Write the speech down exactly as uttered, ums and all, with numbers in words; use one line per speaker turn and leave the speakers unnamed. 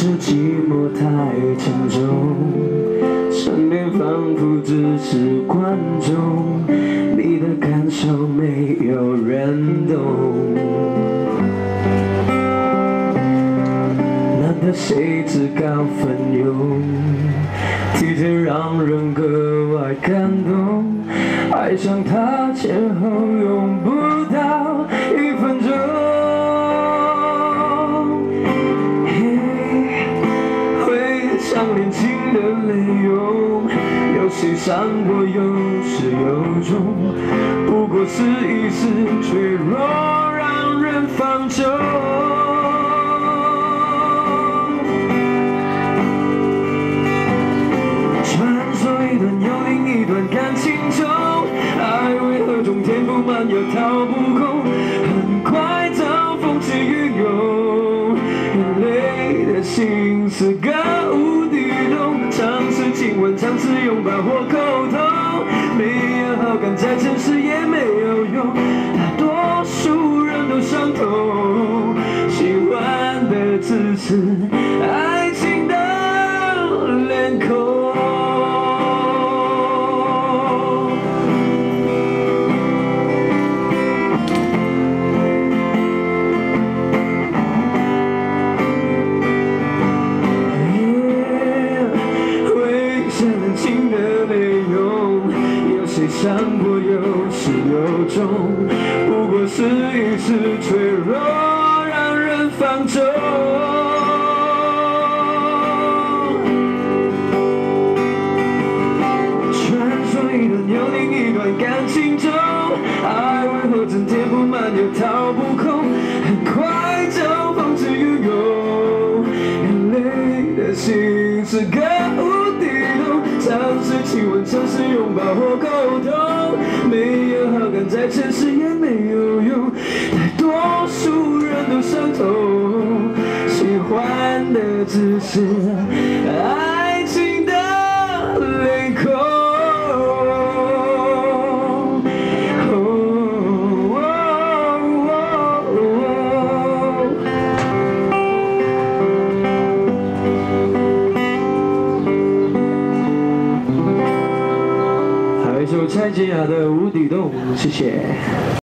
是寂寞太沉重，身边仿佛只是观众，你的感受没有人懂。难得谁自告奋勇，体贴让人格外感动，爱上他前后用不到一分钟。像年轻的泪涌，有谁伤过有始有终，不过是一时脆弱让人放纵。传说一段又另一段感情中，爱为何中填不满又掏不空，很快遭风起云涌，眼泪的心思歌舞尝试亲吻，尝试拥抱或沟通，没有好感在城市也没有用，大多数人都伤痛。喜欢的只是爱情的脸孔。谁伤过有始有终，不过是一时脆弱让人放纵。传说一段又另一段感情中，爱为何增添不满又掏不空，很快就风起云涌，眼泪的心是歌舞地动，尝试亲吻，尝试拥抱或沟通，没有好感在城市也没有用，大多数人都伤痛。喜欢的只是爱情的脸孔。一首蔡健雅的《无底洞》，谢谢。